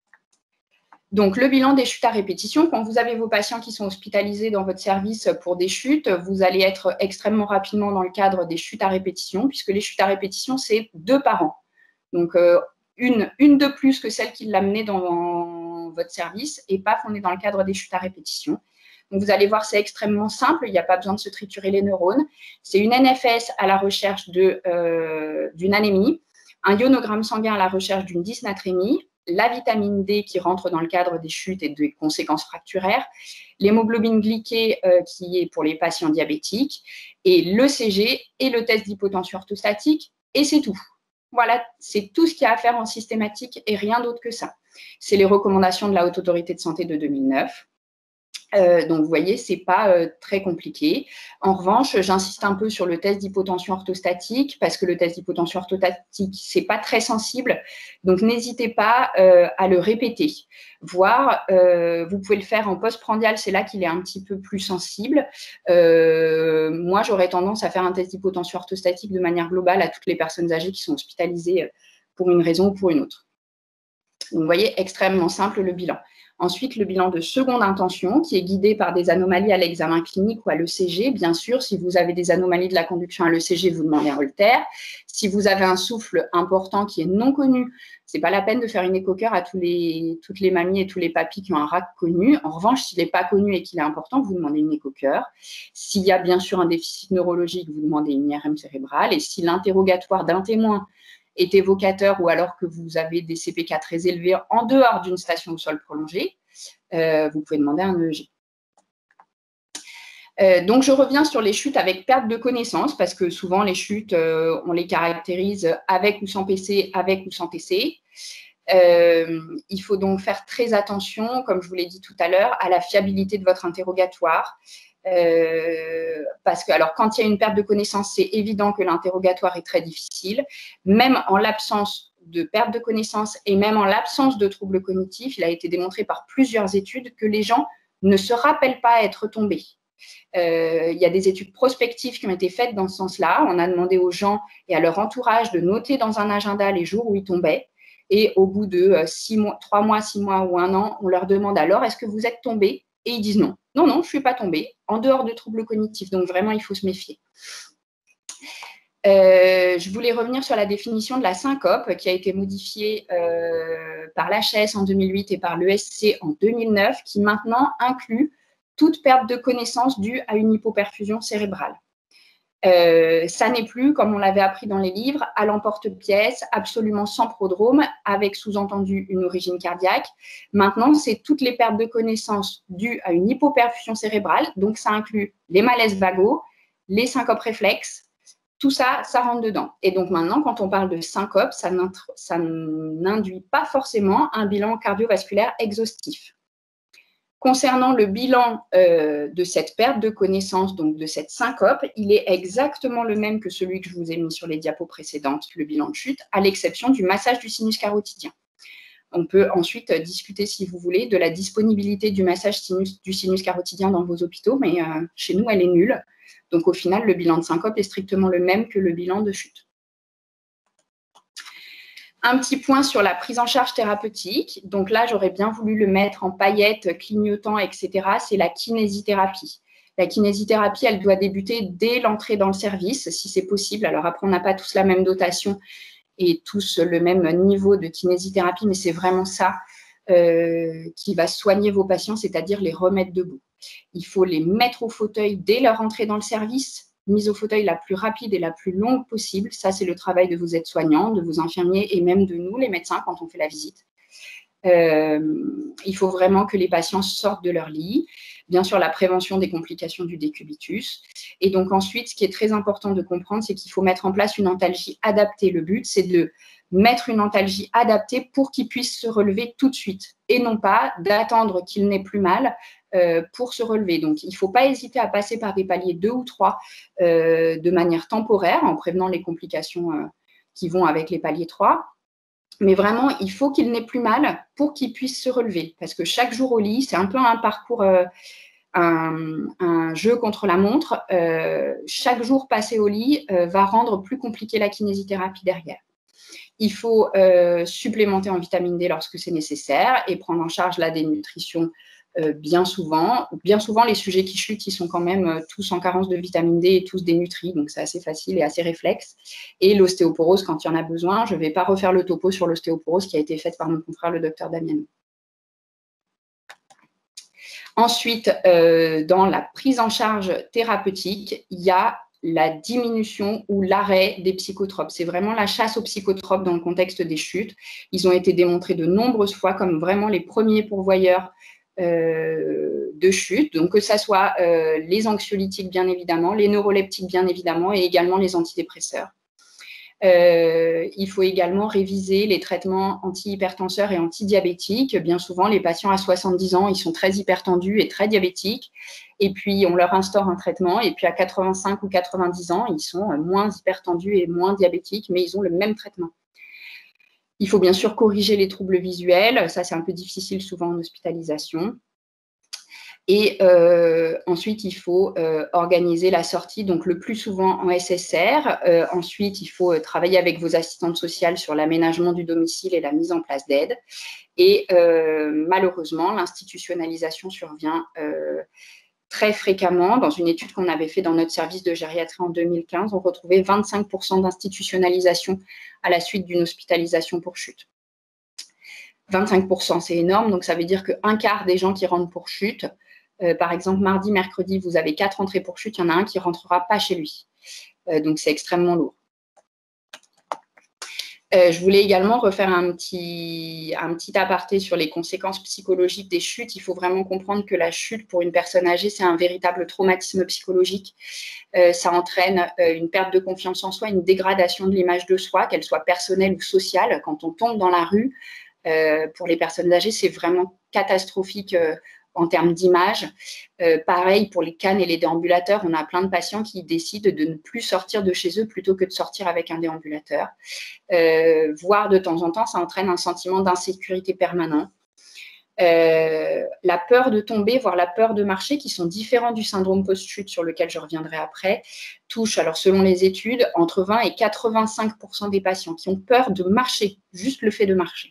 Donc, le bilan des chutes à répétition, quand vous avez vos patients qui sont hospitalisés dans votre service pour des chutes, vous allez être extrêmement rapidement dans le cadre des chutes à répétition, puisque les chutes à répétition, c'est deux par an. Donc, euh, une, une de plus que celle qui l'a menée dans votre service, et paf, on est dans le cadre des chutes à répétition. Donc, vous allez voir, c'est extrêmement simple. Il n'y a pas besoin de se triturer les neurones. C'est une N F S à la recherche de, euh, d'une anémie, un ionogramme sanguin à la recherche d'une dysnatrémie, la vitamine D qui rentre dans le cadre des chutes et des conséquences fracturaires, l'hémoglobine glyquée euh, qui est pour les patients diabétiques, et l'E C G et le test d'hypotension orthostatique, et c'est tout. Voilà, c'est tout ce qu'il y a à faire en systématique et rien d'autre que ça. C'est les recommandations de la Haute Autorité de Santé de deux mille neuf. Euh, donc, vous voyez, ce n'est pas euh, très compliqué. En revanche, j'insiste un peu sur le test d'hypotension orthostatique parce que le test d'hypotension orthostatique, ce n'est pas très sensible. Donc, n'hésitez pas euh, à le répéter. Voire, euh, vous pouvez le faire en postprandial, c'est là qu'il est un petit peu plus sensible. Euh, moi, j'aurais tendance à faire un test d'hypotension orthostatique de manière globale à toutes les personnes âgées qui sont hospitalisées pour une raison ou pour une autre. Donc, vous voyez, extrêmement simple le bilan. Ensuite, le bilan de seconde intention, qui est guidé par des anomalies à l'examen clinique ou à l'E C G. Bien sûr, si vous avez des anomalies de la conduction à l'E C G, vous demandez un Holter. Si vous avez un souffle important qui est non connu, ce n'est pas la peine de faire une écho-cœur à tous les, toutes les mamies et tous les papis qui ont un R A C connu. En revanche, s'il n'est pas connu et qu'il est important, vous demandez une écho-cœur. S'il y a bien sûr un déficit neurologique, vous demandez une I R M cérébrale. Et si l'interrogatoire d'un témoin est évocateur ou alors que vous avez des C P K très élevés en dehors d'une station au sol prolongée, euh, vous pouvez demander un E E G. Euh, donc, je reviens sur les chutes avec perte de connaissance parce que souvent, les chutes, euh, on les caractérise avec ou sans P C, avec ou sans T C. Euh, il faut donc faire très attention, comme je vous l'ai dit tout à l'heure, à la fiabilité de votre interrogatoire. Euh, parce que, alors, quand il y a une perte de connaissance, c'est évident que l'interrogatoire est très difficile. Même en l'absence de perte de connaissance et même en l'absence de troubles cognitifs, il a été démontré par plusieurs études que les gens ne se rappellent pas être tombés. Euh, il y a des études prospectives qui ont été faites dans ce sens-là. On a demandé aux gens et à leur entourage de noter dans un agenda les jours où ils tombaient. Et au bout de six mois, trois mois, six mois ou un an, on leur demande alors, est-ce que vous êtes tombé? Et ils disent non. Non, non, je ne suis pas tombée, en dehors de troubles cognitifs. Donc, vraiment, il faut se méfier. Euh, je voulais revenir sur la définition de la syncope qui a été modifiée euh, par l'H S en deux mille huit et par l'E S C en deux mille neuf, qui maintenant inclut toute perte de connaissance due à une hypoperfusion cérébrale. Euh, ça n'est plus, comme on l'avait appris dans les livres, à l'emporte-pièce, absolument sans prodrome, avec sous-entendu une origine cardiaque. Maintenant, c'est toutes les pertes de connaissance dues à une hypoperfusion cérébrale. Donc, ça inclut les malaises vagos, les syncopes réflexes. Tout ça, ça rentre dedans. Et donc, maintenant, quand on parle de syncope, ça n'induit pas forcément un bilan cardiovasculaire exhaustif. Concernant le bilan euh, de cette perte de connaissance, donc de cette syncope, il est exactement le même que celui que je vous ai mis sur les diapos précédentes, le bilan de chute, à l'exception du massage du sinus carotidien. On peut ensuite discuter, si vous voulez, de la disponibilité du massage sinus, du sinus carotidien dans vos hôpitaux, mais euh, chez nous, elle est nulle. Donc, au final, le bilan de syncope est strictement le même que le bilan de chute. Un petit point sur la prise en charge thérapeutique. Donc là, j'aurais bien voulu le mettre en paillettes, clignotant, et cetera. C'est la kinésithérapie. La kinésithérapie, elle doit débuter dès l'entrée dans le service, si c'est possible. Alors après, on n'a pas tous la même dotation et tous le même niveau de kinésithérapie, mais c'est vraiment ça euh, qui va soigner vos patients, c'est-à-dire les remettre debout. Il faut les mettre au fauteuil dès leur entrée dans le service, mise au fauteuil la plus rapide et la plus longue possible. Ça, c'est le travail de vos aides-soignants, de vos infirmiers et même de nous, les médecins, quand on fait la visite. Euh, il faut vraiment que les patients sortent de leur lit. Bien sûr, la prévention des complications du décubitus. Et donc ensuite, ce qui est très important de comprendre, c'est qu'il faut mettre en place une antalgie adaptée. Le but, c'est de mettre une antalgie adaptée pour qu'il puisse se relever tout de suite et non pas d'attendre qu'il n'ait plus mal euh, pour se relever. Donc, il ne faut pas hésiter à passer par des paliers deux ou trois euh, de manière temporaire en prévenant les complications euh, qui vont avec les paliers trois. Mais vraiment, il faut qu'il n'ait plus mal pour qu'il puisse se relever. Parce que chaque jour au lit, c'est un peu un parcours, euh, un, un jeu contre la montre. Euh, chaque jour passé au lit euh, va rendre plus compliqué la kinésithérapie derrière. Il faut euh, supplémenter en vitamine D lorsque c'est nécessaire et prendre en charge la dénutrition euh, bien souvent. Bien souvent, les sujets qui chutent, ils sont quand même euh, tous en carence de vitamine D et tous dénutris, donc c'est assez facile et assez réflexe. Et l'ostéoporose, quand il y en a besoin, je ne vais pas refaire le topo sur l'ostéoporose qui a été faite par mon confrère, le docteur Damiano. Ensuite, euh, dans la prise en charge thérapeutique, il y a la diminution ou l'arrêt des psychotropes. C'est vraiment la chasse aux psychotropes dans le contexte des chutes. Ils ont été démontrés de nombreuses fois comme vraiment les premiers pourvoyeurs euh, de chute. Donc, que ce soit euh, les anxiolytiques, bien évidemment, les neuroleptiques, bien évidemment, et également les antidépresseurs. Euh, il faut également réviser les traitements antihypertenseurs et antidiabétiques. Bien souvent, les patients à soixante-dix ans, ils sont très hypertendus et très diabétiques. Et puis, on leur instaure un traitement. Et puis, à quatre-vingt-cinq ou quatre-vingt-dix ans, ils sont moins hypertendus et moins diabétiques, mais ils ont le même traitement. Il faut bien sûr corriger les troubles visuels. Ça, c'est un peu difficile souvent en hospitalisation. Et euh, ensuite, il faut euh, organiser la sortie, donc le plus souvent en S S R. Euh, ensuite, il faut euh, travailler avec vos assistantes sociales sur l'aménagement du domicile et la mise en place d'aides. Et euh, malheureusement, l'institutionnalisation survient euh, très fréquemment. Dans une étude qu'on avait fait dans notre service de gériatrie en deux mille quinze, on retrouvait vingt-cinq pour cent d'institutionnalisation à la suite d'une hospitalisation pour chute. vingt-cinq pour cent, c'est énorme, donc ça veut dire qu'un quart des gens qui rentrent pour chute, euh, par exemple, mardi, mercredi, vous avez quatre entrées pour chute, il y en a un qui ne rentrera pas chez lui. Euh, donc, c'est extrêmement lourd. Euh, je voulais également refaire un petit, un petit aparté sur les conséquences psychologiques des chutes. Il faut vraiment comprendre que la chute, pour une personne âgée, c'est un véritable traumatisme psychologique. Euh, ça entraîne euh, une perte de confiance en soi, une dégradation de l'image de soi, qu'elle soit personnelle ou sociale. Quand on tombe dans la rue, euh, pour les personnes âgées, c'est vraiment catastrophique euh, en termes d'image. Euh, pareil, pour les cannes et les déambulateurs, on a plein de patients qui décident de ne plus sortir de chez eux plutôt que de sortir avec un déambulateur. Euh, voire de temps en temps, ça entraîne un sentiment d'insécurité permanent. Euh, la peur de tomber, voire la peur de marcher, qui sont différents du syndrome post-chute sur lequel je reviendrai après, touche, alors selon les études, entre vingt et quatre-vingt-cinq pour cent des patients qui ont peur de marcher, juste le fait de marcher.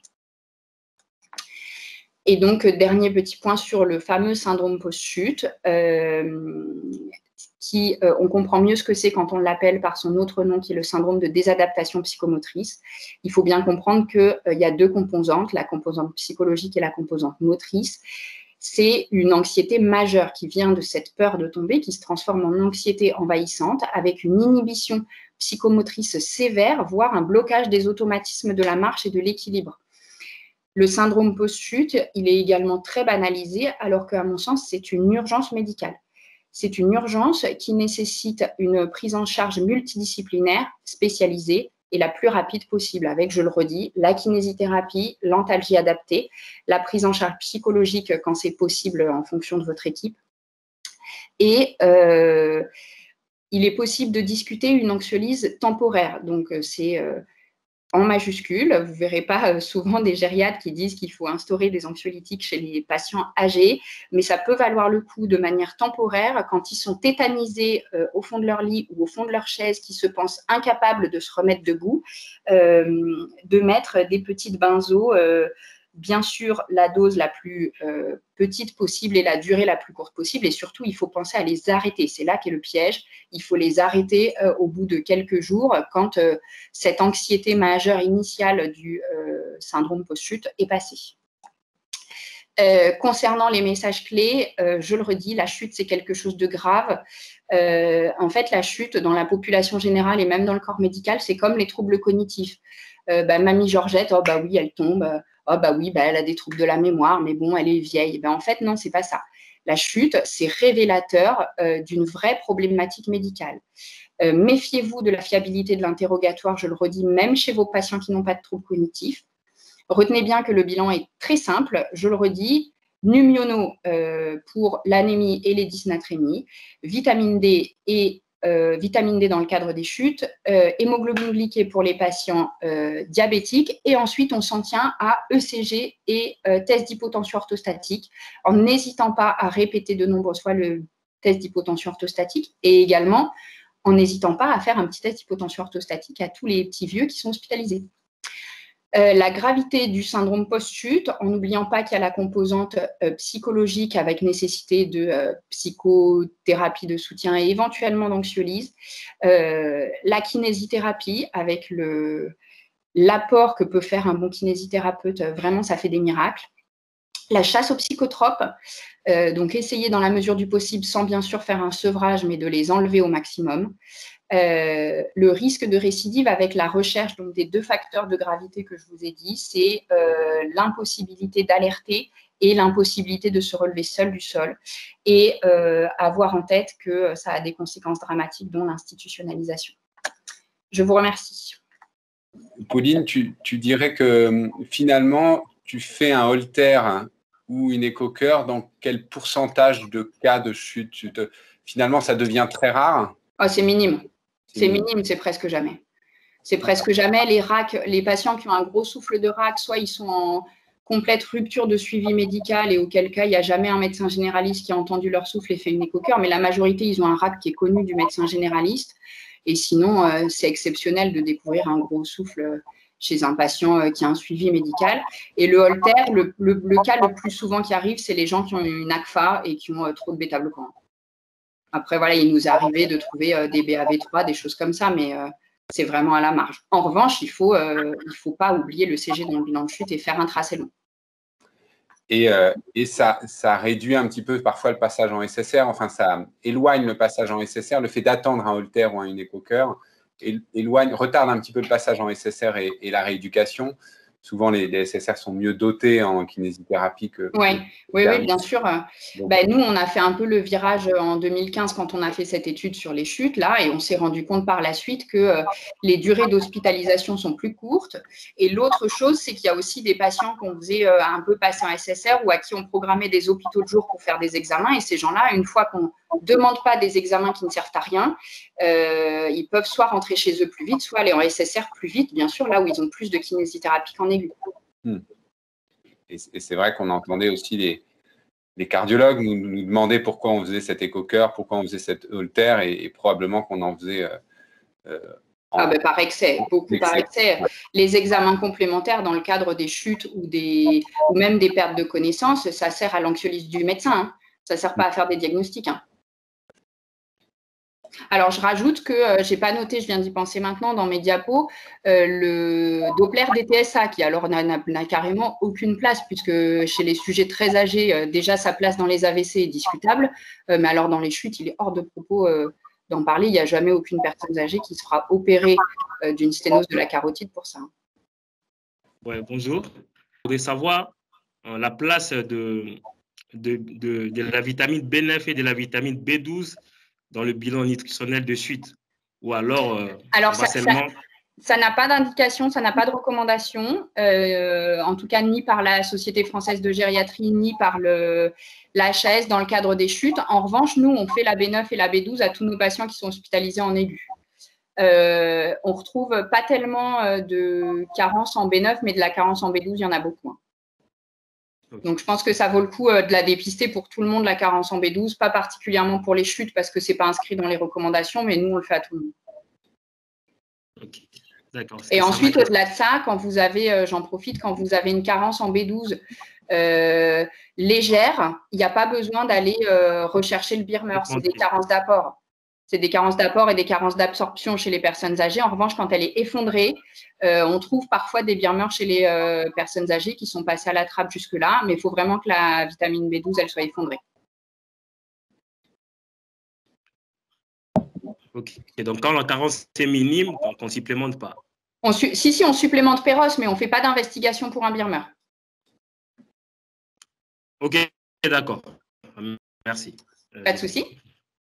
Et donc, dernier petit point sur le fameux syndrome post-chute, euh, qui, euh, on comprend mieux ce que c'est quand on l'appelle par son autre nom, qui est le syndrome de désadaptation psychomotrice. Il faut bien comprendre qu'il euh, y a deux composantes, la composante psychologique et la composante motrice. C'est une anxiété majeure qui vient de cette peur de tomber, qui se transforme en anxiété envahissante, avec une inhibition psychomotrice sévère, voire un blocage des automatismes de la marche et de l'équilibre. Le syndrome post-chute, il est également très banalisé, alors qu'à mon sens, c'est une urgence médicale. C'est une urgence qui nécessite une prise en charge multidisciplinaire, spécialisée et la plus rapide possible, avec, je le redis, la kinésithérapie, l'antalgie adaptée, la prise en charge psychologique quand c'est possible en fonction de votre équipe. Et euh, il est possible de discuter une anxiolyse temporaire. Donc, c'est... Euh, en majuscule, vous ne verrez pas souvent des gériatres qui disent qu'il faut instaurer des anxiolytiques chez les patients âgés, mais ça peut valoir le coup de manière temporaire quand ils sont tétanisés euh, au fond de leur lit ou au fond de leur chaise, qui se pensent incapables de se remettre debout, euh, de mettre des petites benzos, euh, bien sûr la dose la plus euh, petite possible et la durée la plus courte possible, et surtout il faut penser à les arrêter, c'est là qu'est le piège, il faut les arrêter euh, au bout de quelques jours quand euh, cette anxiété majeure initiale du euh, syndrome post-chute est passée. Euh, concernant les messages clés, euh, je le redis, la chute c'est quelque chose de grave. Euh, en fait, la chute dans la population générale et même dans le corps médical, c'est comme les troubles cognitifs. Euh, bah, mamie Georgette, oh bah oui, elle tombe. Oh bah oui, bah elle a des troubles de la mémoire, mais bon, elle est vieille. Ben, en fait, non, c'est pas ça. La chute, c'est révélateur euh, d'une vraie problématique médicale. Euh, méfiez-vous de la fiabilité de l'interrogatoire, je le redis, même chez vos patients qui n'ont pas de troubles cognitifs. Retenez bien que le bilan est très simple, je le redis, numiono euh, pour l'anémie et les dysnatrémies, vitamine D et Euh, vitamine D dans le cadre des chutes, euh, hémoglobine glyquée pour les patients euh, diabétiques, et ensuite on s'en tient à E C G et euh, test d'hypotension orthostatique, en n'hésitant pas à répéter de nombreuses fois le test d'hypotension orthostatique, et également en n'hésitant pas à faire un petit test d'hypotension orthostatique à tous les petits vieux qui sont hospitalisés. Euh, la gravité du syndrome post-chute, en n'oubliant pas qu'il y a la composante euh, psychologique avec nécessité de euh, psychothérapie de soutien et éventuellement d'anxiolyse, euh, la kinésithérapie avec le, l'apport que peut faire un bon kinésithérapeute, vraiment ça fait des miracles. La chasse aux psychotropes, euh, donc essayer dans la mesure du possible, sans bien sûr faire un sevrage, mais de les enlever au maximum. Euh, le risque de récidive avec la recherche donc, des deux facteurs de gravité que je vous ai dit, c'est euh, l'impossibilité d'alerter et l'impossibilité de se relever seul du sol, et euh, avoir en tête que ça a des conséquences dramatiques, dont l'institutionnalisation. Je vous remercie. Pauline, tu, tu dirais que finalement, tu fais un holtère ou une éco-cœur, dans quel pourcentage de cas de chute tu te... Finalement, ça devient très rare? Oh, c'est minime. C'est minime, c'est presque jamais. C'est presque jamais. Les racks, les patients qui ont un gros souffle de rack, soit ils sont en complète rupture de suivi médical et auquel cas il n'y a jamais un médecin généraliste qui a entendu leur souffle et fait une écho-cœur, mais la majorité, ils ont un R A C qui est connu du médecin généraliste. Et sinon, euh, c'est exceptionnel de découvrir un gros souffle chez un patient euh, qui a un suivi médical. Et le Holter, le, le, le cas le plus souvent qui arrive, c'est les gens qui ont une A C F A et qui ont euh, trop de bêta-bloquants. Après, voilà, il nous est arrivé de trouver euh, des B A V trois, des choses comme ça, mais euh, c'est vraiment à la marge. En revanche, il ne faut, euh, il faut pas oublier le C G dans le bilan de chute et faire un tracé long. Et, euh, et ça, ça réduit un petit peu parfois le passage en S S R, enfin ça éloigne le passage en S S R, le fait d'attendre un Holter ou un écho-cœur éloigne, retarde un petit peu le passage en S S R et, et la rééducation. Souvent, les, les S S R sont mieux dotés en kinésithérapie que… Ouais, que oui, oui, bien sûr. Donc, ben, nous, on a fait un peu le virage en deux mille quinze quand on a fait cette étude sur les chutes, là, et on s'est rendu compte par la suite que euh, les durées d'hospitalisation sont plus courtes. Et l'autre chose, c'est qu'il y a aussi des patients qu'on faisait euh, un peu passer en S S R ou à qui on programmait des hôpitaux de jour pour faire des examens. Et ces gens-là, une fois qu'on ne demande pas des examens qui ne servent à rien, euh, ils peuvent soit rentrer chez eux plus vite, soit aller en S S R plus vite, bien sûr, là où ils ont plus de kinésithérapie qu'en aigu. Hmm. Et, et c'est vrai qu'on entendait aussi les, les cardiologues nous, nous demander pourquoi on faisait cet écho-cœur, pourquoi on faisait cet Holter, et, et probablement qu'on en faisait… Euh, euh, en, ah ben, par excès, beaucoup par excès. Les examens complémentaires dans le cadre des chutes ou, des, ou même des pertes de connaissances, ça sert à l'anxiolyse du médecin. Hein. Ça ne sert pas à faire des diagnostics. Hein. Alors, je rajoute que euh, je n'ai pas noté, je viens d'y penser maintenant dans mes diapos, euh, le Doppler D T S A qui alors n'a carrément aucune place puisque chez les sujets très âgés, euh, déjà sa place dans les A V C est discutable, euh, mais alors dans les chutes, il est hors de propos euh, d'en parler. Il n'y a jamais aucune personne âgée qui se fera opérer euh, d'une sténose de la carotide pour ça. Ouais, bonjour. Je voudrais savoir euh, la place de, de, de, de la vitamine B neuf et de la vitamine B douze dans le bilan nutritionnel de chute, ou alors, euh, alors ça, seulement… ça n'a pas d'indication, ça n'a pas de recommandation, euh, en tout cas ni par la Société française de gériatrie, ni par le, la H A S dans le cadre des chutes. En revanche, nous, on fait la B neuf et la B douze à tous nos patients qui sont hospitalisés en aigu. Euh, on ne retrouve pas tellement de carence en B neuf, mais de la carence en B douze, il y en a beaucoup. Hein. Donc, je pense que ça vaut le coup de la dépister pour tout le monde, la carence en B douze, pas particulièrement pour les chutes parce que ce n'est pas inscrit dans les recommandations, mais nous, on le fait à tout le monde. Okay. D'accord. Et ensuite, au-delà de ça, quand vous avez, euh, j'en profite, quand vous avez une carence en B douze euh, légère, il n'y a pas besoin d'aller euh, rechercher le Birmer. C'est des carences d'apport. C'est des carences d'apport et des carences d'absorption chez les personnes âgées. En revanche, quand elle est effondrée, euh, on trouve parfois des Birmer chez les euh, personnes âgées qui sont passées à la trappe jusque-là, mais il faut vraiment que la vitamine B douze, elle soit effondrée. Ok. Et donc, quand la carence est minime, donc on ne supplémente pas. On si, si, on supplémente Péros, mais on ne fait pas d'investigation pour un Birmer. Ok, d'accord. Merci. Pas de souci.